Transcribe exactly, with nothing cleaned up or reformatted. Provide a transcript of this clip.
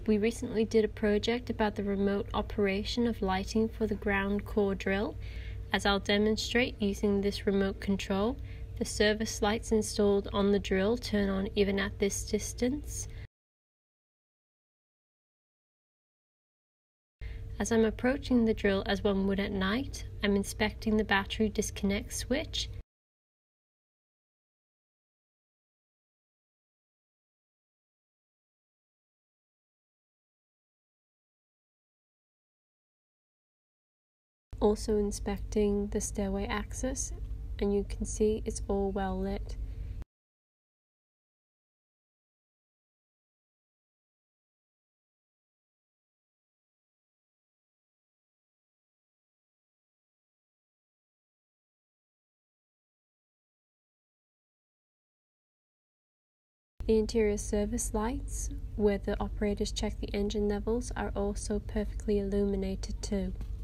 We recently did a project about the remote operation of lighting for the ground core drill. As I'll demonstrate using this remote control, the service lights installed on the drill turn on even at this distance. As I'm approaching the drill as one would at night, I'm inspecting the battery disconnect switch. Also inspecting the stairway access, and you can see it's all well lit. The interior service lights, where the operators check the engine levels, are also perfectly illuminated too.